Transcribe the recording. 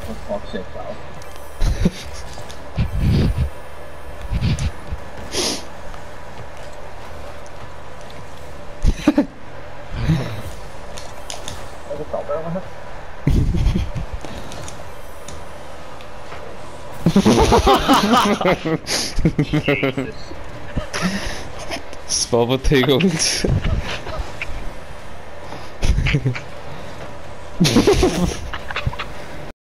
For fuck's sake, pal. There's a top there, man. Jesus. Svaveltegel.